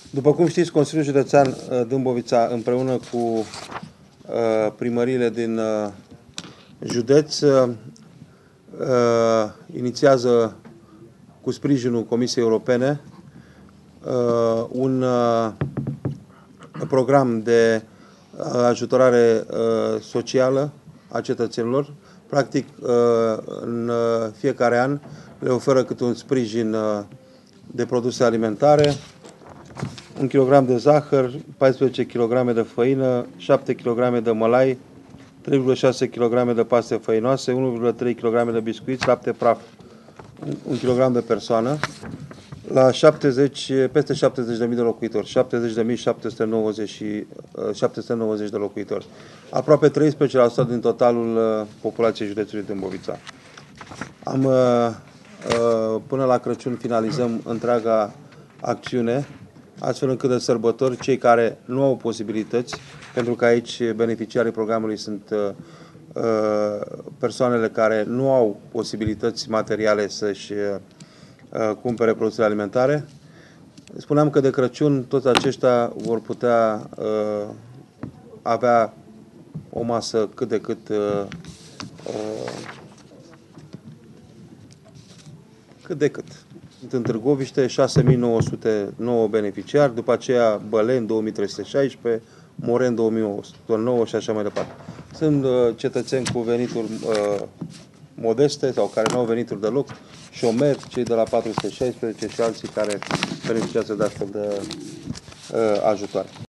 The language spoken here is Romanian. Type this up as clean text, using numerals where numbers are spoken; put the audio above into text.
După cum știți, Consiliul Județean Dâmbovița, împreună cu primăriile din județ, inițiază cu sprijinul Comisiei Europene un program de ajutorare socială a cetățenilor. Practic, în fiecare an le oferă câte un sprijin de produse alimentare, 1 kg de zahăr, 14 kg de făină, 7 kg de mălai, 3,6 kg de paste făinoase, 1,3 kg de biscuiți, lapte praf, 1 kg de persoană, la peste 70.000 de locuitori, 70.790 de locuitori, aproape 13% din totalul populației județului Dâmbovița. Până la Crăciun finalizăm întreaga acțiune, astfel încât de sărbători cei care nu au posibilități, pentru că aici beneficiarii programului sunt persoanele care nu au posibilități materiale să-și cumpere produsele alimentare. Spuneam că de Crăciun toți aceștia vor putea avea o masă cât de cât Sunt în Târgoviște 6.909 beneficiari, după aceea Băleni 2.316, Moren 2.909 și așa mai departe. Sunt cetățeni cu venituri modeste sau care nu au venituri deloc, șomeri, cei de la 416 și alții care beneficiază de astfel de ajutoare.